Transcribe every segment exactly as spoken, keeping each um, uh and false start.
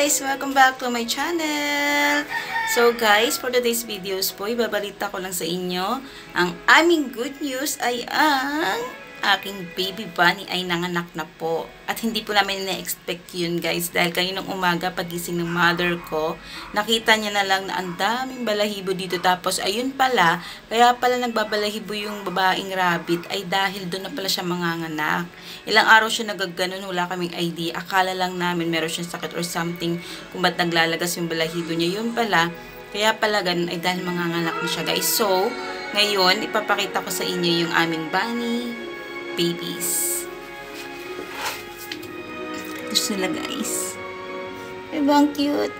guys! Welcome back to my channel! So guys, for today's videos po, ibabalita ko lang sa inyo, ang aming good news ay ang aking baby bunny ay nanganak na po. At hindi po namin na-expect yun guys, dahil kaninang umaga pagising ng mother ko, nakita niya na lang na ang daming balahibo dito. Tapos ayun pala, kaya pala nagbabalahibo yung babaeng rabbit ay dahil doon na pala siya manganganak. Ilang araw siya nagaganon, wala kaming idea. Akala lang namin meron siyang sakit or something kung ba't naglalagas yung balahibo niya. Yun pala, kaya pala ganun ay dahil manganganak na siya guys. So, ngayon, ipapakita ko sa inyo yung aming bunny babies. Ito sila guys. Diba ang cute?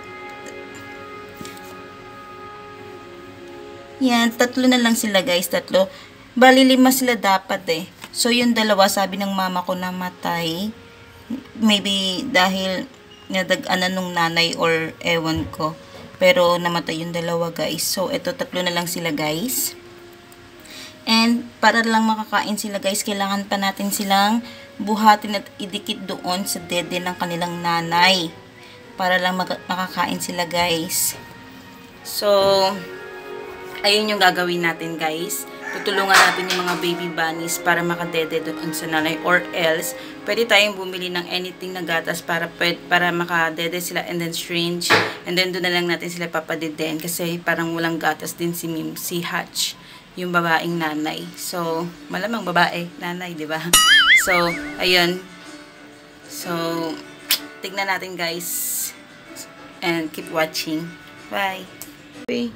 Yan, tatlo na lang sila guys. Tatlo. Bali lima sila dapat eh. So yung dalawa sabi ng mama ko namatay. Maybe dahil nadag-ana nung nanay or ewan ko. Pero namatay yung dalawa guys. So ito tatlo na lang sila guys. And para lang makakain sila guys, kailangan pa natin silang buhatin at idikit doon sa dede ng kanilang nanay. Para lang makakain sila guys. So, ayun yung gagawin natin guys. Tutulungan natin yung mga baby bunnies para makadede doon sa nanay. Or else, pwede tayong bumili ng anything na gatas para, para makadede sila and then syringe. And then doon na lang natin sila papadeden kasi parang walang gatas din si Mim, si Hatch. Yung babaeng nanay. So, malamang babae, nanay, di ba? So, ayun. So, tignan natin guys. And keep watching. Bye. Okay.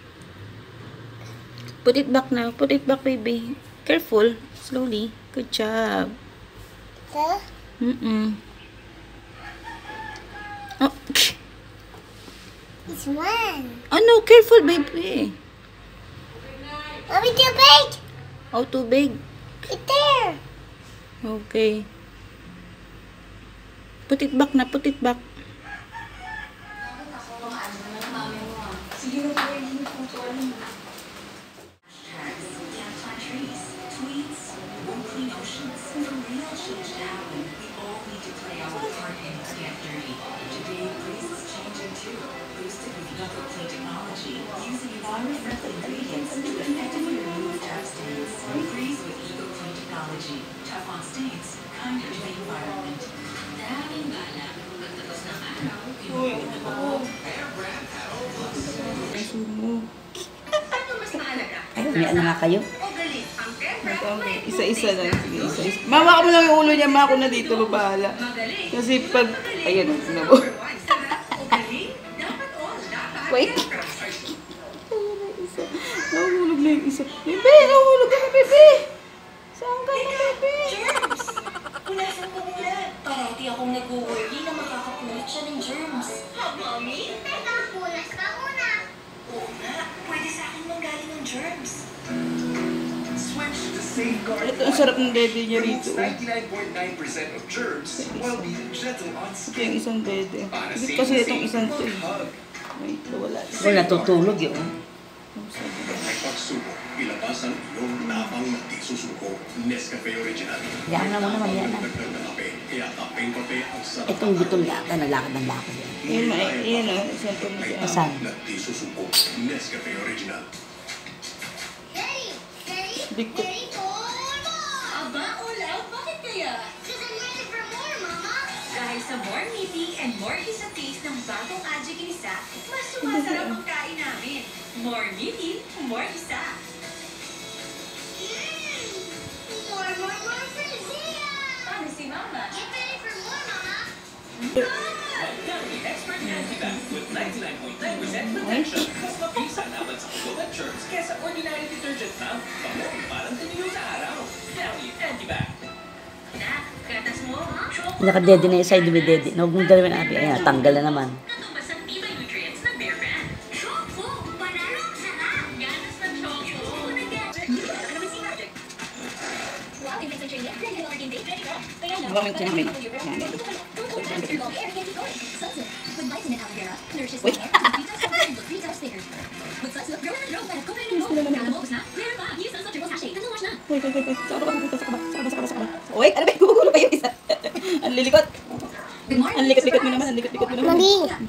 Put it back now. Put it back, baby. Careful. Slowly. Good job. Huh? Mm-mm. Oh. It's one. Oh no, careful, baby. Mommy, too big. Oh, too big. Right there. Okay. Put it back na. Put it back. Tough on stains, kinder to the environment. Daming bala, pagtapos ng araw, inuubo. Ano mas mahalaga? Ay, may ano nga kayo? O galit, ang kaya Isa-isa lang. Sige, isa-isa. Mama ko mo lang yung ulo niya. Mama ko na dito. Babahala. magaling. Kasi pag... Ayan. Ano Number one, sarap o galing. Dapat all, dapat. Wait. Nahulog na yung isa. Bebe! Nahulog ka na, bebe! Saan ka na, bebe? Germs! Punasan ko muna. Parati akong nag-worry na makakapulit siya ng germs. Ha, Mommy? Teka, pulas ka muna. Oo nga, pwede sa akin manggaling ng germs. Switch to Safeguard Ito, ang sarap ng dede niya rito. Removes ninety-nine point nine percent of germs while being gentle on Ito skin. yung isang dede. Para Hindi safe kasi na itong safe, isang to eh. hug. Wait, wala. Kung natutulog yun. May pagsubok, ilabas ang iyong tapang na di susuko. Nescafe Original. Yan na muna, mamaya na. Dagdag na kape, kaya kapeng kape ang sarap. Itong gutom yata, nalakad ng lakad yan. Yun, ma- yun o. Isang to mo May siya. Asan? tapang na di susuko. Nescafe Original. Ready? Ready? Bigko. Ready for more? Aba, ulaw, bakit kaya? Because I'm ready for more, Mama. Dahil sa more meaty and more sa taste ng bagong Aji Ginisa, mas sumasarap ang kain namin. More meaty, more isa. Mmm! More, more, more for Zia! Paano si Mama? Get ready for more, Mama. Gummy Expert Antibac with ninety-nine point nine percent protection. Mas mabisa laban sa ulo at germs kesa ordinary detergent na bango parang tiniyo sa araw. Gummy Antibac. Nak, gatas mo, ha? Nakadede na yung side with dede. Huwag mong dalawin abi. Ayan, tanggal na naman. Katumbas ang tibay nutrients ng Bear Brand. Choco! Banana ang sarap! Gatas ng choco. Choco na gan! Bakit sinabi? Wait. Wait, wait, wait, wait. Saka ba, saka ba, saka ba, saka ba, saka ba. Wait, ano ba? Gugulo pa yung isa. Ang lilikot. Ang likot-likot mo naman, ang likot-likot mo naman. Mami!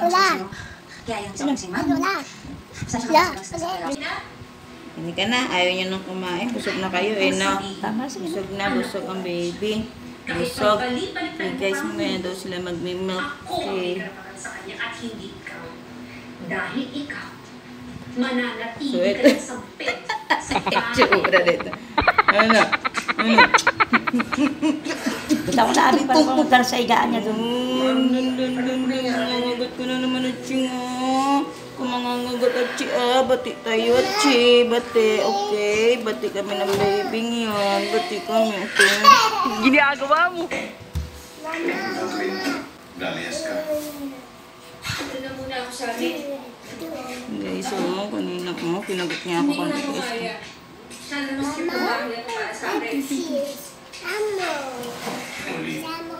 Kaya yung isang kasing mami. Saan siya makasabas na sa kaya? Hindi ka na. Ayaw nyo nang kumain. Busog na kayo eh, no? Tama siya. Busog na. Busog ang baby. Busog. Hey guys, mamaya daw sila magmi-milk Ako ang tea. karapatan sa kanya at hindi ikaw. Dahil ikaw, mananatili So, ka ito. lang sa bed. Sa Tsura dito. Ano? Ano? Basta ko na abi para pumunta sa igaan niya doon. Dun, dun, dun, dun, dun. Mangangagat ko na naman at chinga. Kung mangangagat at chi, ah, bati tayo at chi. Bati, okay. Bati kami ng baby yan. Bati kami, okay. Ginagawa mo. Galayas ka. Ito na muna ako sa amin. Guys, oh, kanina mo, kinagat niya ako kanina guys. Sana naman yung pagbahay ako para sa akin. Oli.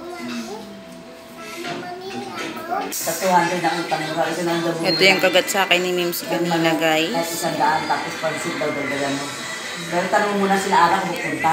Sa two hundred na utang mo. Ito na ang dabo. Ito yung kagat sa akin ni Mims kanina guys. Kahit isang daan, tapos pansit daw dagdagan mo. Pero tanong muna sila araw kung pupunta.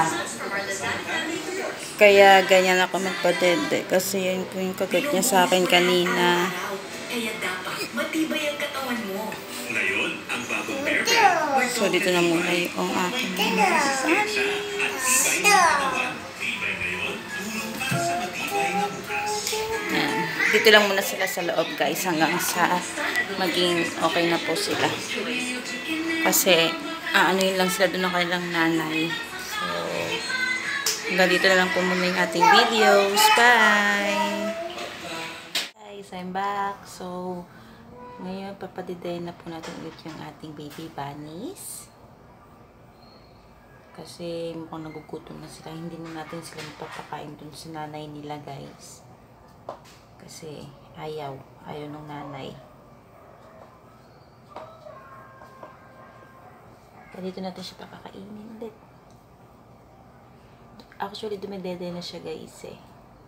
Kaya ganyan ako magpadede. Kasi yan po yung kagat niya sa akin kanina. Kaya dapat matibay ang katawan mo. Ngayon, ang bagong Bear Brand. So dito na muna yung aking Resistensya at tibay ng katawan. Tibay ngayon, tulong para sa matibay na bukas. Yan. Dito lang muna sila sa loob guys hanggang sa maging okay na po sila. Kasi aanuin lang sila doon ng kanilang nanay. So hanggang dito na lang po muna yung ating videos. Bye! Guys, I'm back. So ngayon papadiday na po natin ulit yung ating baby bunnies. Kasi mukhang nagugutom na sila. Hindi na natin sila mapapakain dun sa nanay nila guys. Kasi ayaw. Ayaw ng nanay. Kaya dito natin siya pakakainin ulit. Actually, dumidede na siya guys eh.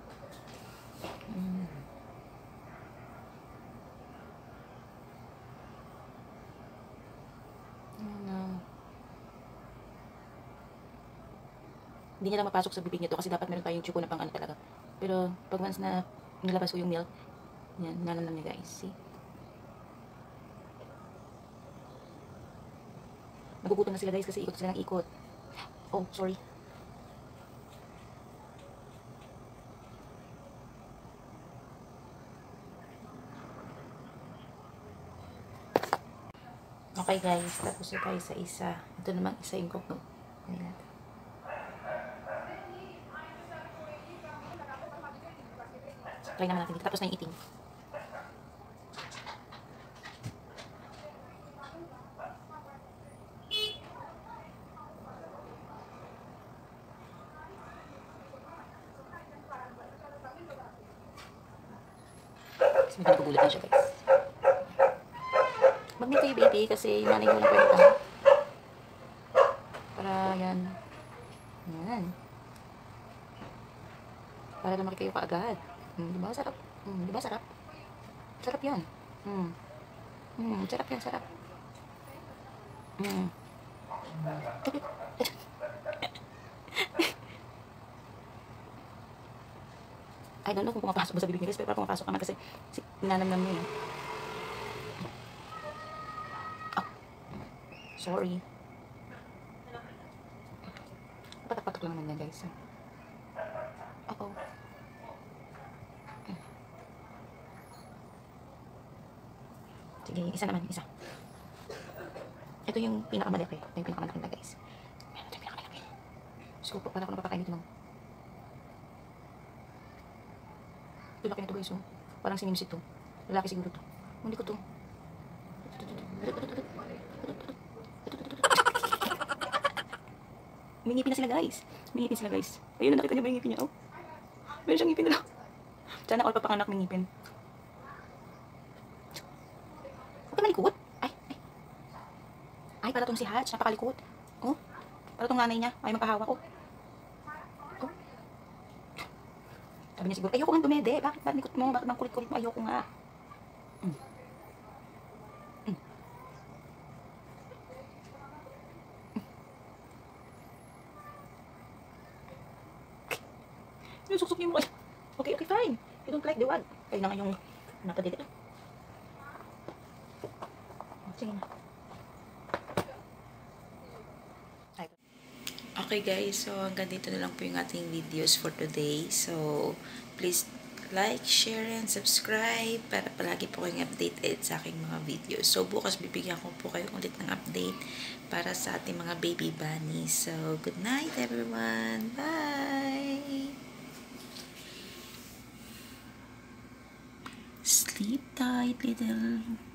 Mm. Ano? Hindi niya lang mapasok sa bibig niya to kasi dapat meron tayong chuko na pang ano talaga. Pero pag once na nilabas ko yung milk, yan, nanan niya guys. See? Nagugutom na sila guys kasi ikot sila ng ikot. Oh, sorry. Okay guys, tapos na tayo sa isa. Ito namang isa yung cook. Ayan natin. Try naman natin dito. Tapos na yung eating. Kasi medyo nagkugulat na siya guys. Mag-meet kayo baby kasi yung nanay mo yung kwenta. Para yan. Yan. Para lumaki kayo kaagad. Hmm, diba? Sarap. Hmm, diba? Sarap. Sarap yan. Hmm. Hmm, sarap yan. Sarap. Hmm. I don't know kung pumapasok ba sa bibig niya guys, pero parang pumapasok naman kasi si nanamnam niya. Oh. Sorry. Patak-patak lang naman yan guys. Uh-oh. Sige, isa naman, isa. Ito yung pinakamalaki. Ito yung pinakamalaki na guys. Ito yung pinakamalaki. Diyos ko po, para ako napapakain ito ng... Ito laki na ito guys, oh. Parang sinimsit to. Lalaki siguro to. Hindi ko to. May ngipin na sila guys. May ngipin sila guys. Ayun, nakita niyo ba yung ngipin niya? Oh. Meron siyang ngipin na lang. Sana all papanganak may ngipin. Huwag ka malikot. Ay, ay. Ay, para tong si Hatch. Napakalikot. Oh. Para tong nanay niya. Ay, magpahawak. Oh. Oh. Sabi niya siguro, ayoko nga dumede. Bakit ba likot mo? Bakit bang kulit-kulit mo? Ayoko nga. Mm. Mm. Yung suksok niyo mo kayo. Okay, okay, fine. You don't like the wag. Kaya na nga yung nakadito. Sige na. Okay guys, so hanggang dito na lang po yung ating videos for today. So, please like, share, and subscribe para palagi po kayong updated sa aking mga videos. So, bukas bibigyan ko po kayo ulit ng update para sa ating mga baby bunnies. So, good night everyone! Bye! Sleep tight, little